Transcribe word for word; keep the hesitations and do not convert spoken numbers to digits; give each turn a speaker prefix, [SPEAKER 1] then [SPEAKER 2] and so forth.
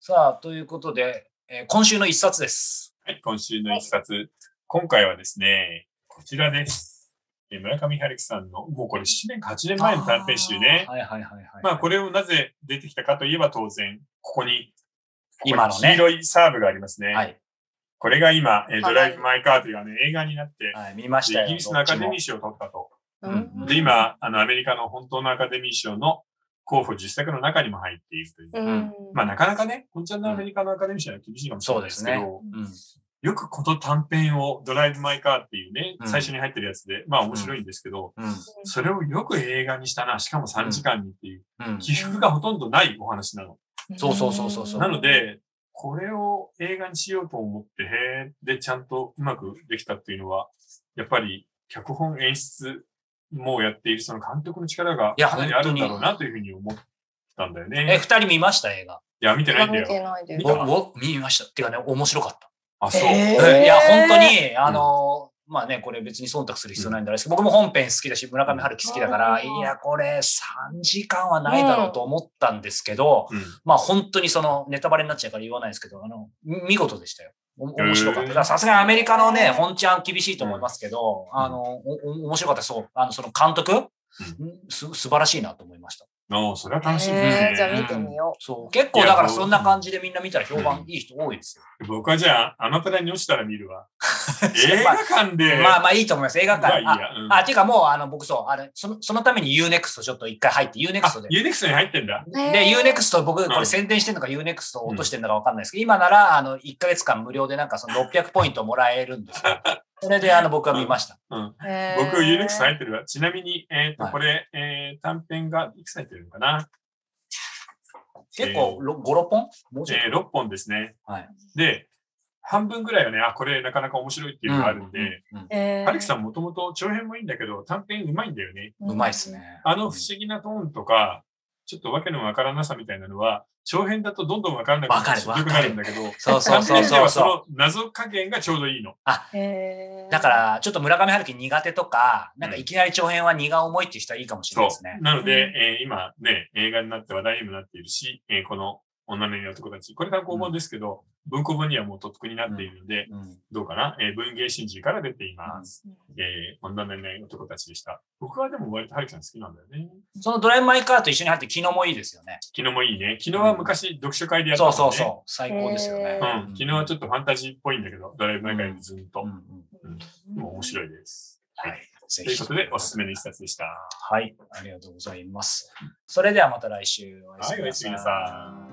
[SPEAKER 1] さあ、ということで、えー今週の一冊です。
[SPEAKER 2] はい、今週の一冊。今回はですね、こちらです。えー村上春樹さんの、もうこれななねんかはちねんまえの短編集ね。
[SPEAKER 1] はいはいはいはい。
[SPEAKER 2] まあ、これをなぜ出てきたかといえば当然、ここに、ここ
[SPEAKER 1] 今のね
[SPEAKER 2] に黄色いサーブがありますね。
[SPEAKER 1] はい。
[SPEAKER 2] これが今、えー
[SPEAKER 3] かわいい
[SPEAKER 2] ドライブ・マイ・カーというあの映画になって、
[SPEAKER 1] はい、見ましたよ。
[SPEAKER 2] でイギリスのアカデミー
[SPEAKER 1] どっ
[SPEAKER 2] 賞を取ったと。
[SPEAKER 1] ちもうん
[SPEAKER 2] で、今、あの、アメリカの本当のアカデミー賞の候補じゅっさくの中にも入っているという。
[SPEAKER 3] うん
[SPEAKER 2] まあ、なかなかね、本ちゃんのアメリカのアカデミー賞は厳しいかもしれないですけど、
[SPEAKER 1] そうですねうん。
[SPEAKER 2] よくこの短編をドライブ・マイ・カーっていうね、
[SPEAKER 1] うん
[SPEAKER 2] 最初に入ってるやつで、まあ面白いんですけど、
[SPEAKER 1] うん。
[SPEAKER 2] それをよく映画にしたな、しかもさんじかんにっていう、
[SPEAKER 1] うん。
[SPEAKER 2] 起伏がほとんどないお話なの。
[SPEAKER 1] そうそうそうそうそう
[SPEAKER 2] なので、これを映画にしようと思って、へーでちゃんとうまくできたっていうのは、やっぱり脚本演出もやっているその監督の力が
[SPEAKER 1] いや
[SPEAKER 2] かなりあるんだろうなというふうに思ったんだよ
[SPEAKER 1] え、
[SPEAKER 2] ね。
[SPEAKER 1] 二人見ました映画。
[SPEAKER 2] いや、見てないんだ
[SPEAKER 3] 見て
[SPEAKER 2] よ。
[SPEAKER 3] ないです
[SPEAKER 2] 見た。
[SPEAKER 1] 僕、見ました。てかね、面白かった。
[SPEAKER 2] あ、そう。
[SPEAKER 3] え
[SPEAKER 1] うんいや、本当
[SPEAKER 3] に。
[SPEAKER 1] に、あの、まあね、これ別に忖度する必要ないんですけど、僕も本編好きだし、村上春樹好きだから、
[SPEAKER 3] うん
[SPEAKER 1] いや、これさんじかんはないだろうと思ったんですけど、
[SPEAKER 2] うん
[SPEAKER 1] まあ本当にそのネタバレになっちゃうから言わないですけど、あの、み見事でしたよ。お面白かった。
[SPEAKER 2] へー
[SPEAKER 1] だからさすがにアメリカのね、本ちゃん厳しいと思いますけど、
[SPEAKER 2] うん
[SPEAKER 1] あの、おお面白かった。そう。あの、その監督、んす素晴らしいなと思いました。
[SPEAKER 2] ああ、それは楽しみですね。
[SPEAKER 3] えーじゃあ見てみよ
[SPEAKER 1] そう。結構だからそんな感じでみんな見たら評判いい人多いですよ。
[SPEAKER 2] 僕はじゃあ、アマプラに落ちたら見るわ。映画館で。
[SPEAKER 1] まあまあいいと思います。映画館。
[SPEAKER 2] まあいいやうん
[SPEAKER 1] あ、あていうかもう、あの、僕そう、あれ、その、そのために ユーネクスト ちょっと一回入って、ユーネクスト
[SPEAKER 2] あ、
[SPEAKER 1] で。
[SPEAKER 2] ユーネクストに入ってんだ。
[SPEAKER 3] へー
[SPEAKER 1] で、ユーネクスト 僕、こ
[SPEAKER 2] うん
[SPEAKER 1] れ宣伝してんのか ユーネクスト 落としてんのかわかんないですけど、今なら、あの、いっかげつかん無料でなんかそのろっぴゃくポイントもらえるんですよ。それで、あの、僕は見ました。
[SPEAKER 2] うん。
[SPEAKER 3] う。へー
[SPEAKER 2] 僕、ユーネクスト入ってるわ。ちなみに、えっと、
[SPEAKER 1] はい
[SPEAKER 2] これ、えー短編がいくつ入ってるのかな
[SPEAKER 1] 結構、ろご、ろっぽんもうちょい。
[SPEAKER 2] えーろっぽんですね。
[SPEAKER 1] はい。
[SPEAKER 2] で、半分ぐらいはね、あ、これなかなか面白いっていうのがあるんで、
[SPEAKER 1] うんうん
[SPEAKER 3] へー
[SPEAKER 2] ハルキさんもともと長編もいいんだけど、短編うまいんだよね。
[SPEAKER 1] うまいっすね。
[SPEAKER 2] あの不思議なトーンとか、ちょっとわけのわからなさみたいなのは、長編だとどんどんわからなくなってしんどくなるんだけど、
[SPEAKER 1] そうそうそう
[SPEAKER 2] 短編で
[SPEAKER 1] そうそう。
[SPEAKER 2] はその謎加減がちょうどいいの。
[SPEAKER 3] へー
[SPEAKER 1] だから、ちょっと村上春樹苦手とか、なんかいきなり長編は荷が重いっていう人はいいかもしれないですね。
[SPEAKER 2] なので、
[SPEAKER 3] うん
[SPEAKER 2] えー今ね、映画になって話題にもなっているし、えーこの女の男たち、これ単行本ですけど、文庫本にはもうとっくになっているので、
[SPEAKER 1] うん
[SPEAKER 2] どうかな、えー文芸新人から出ています。えー女の男たちでした。僕はでも割とハルキさん好きなんだよね。
[SPEAKER 1] そのドライブ・マイ・カーと一緒に入って昨日もいいですよね。
[SPEAKER 2] 昨日もいいね。昨日は昔読書会でやったもんね。
[SPEAKER 1] そうそうそう。最高ですよね。
[SPEAKER 3] へ
[SPEAKER 2] うん。昨日はちょっとファンタジーっぽいんだけど、ドライブ・マイ・カーよりずっと。
[SPEAKER 1] うんうん
[SPEAKER 2] うんでも面白いです。
[SPEAKER 1] はい。ぜひ。
[SPEAKER 2] ということで、おすすめの一冊でした。
[SPEAKER 1] はい。ありがとうございます。それではまた来週お会いし
[SPEAKER 2] はい、おや
[SPEAKER 1] ましょう
[SPEAKER 2] すみなさい。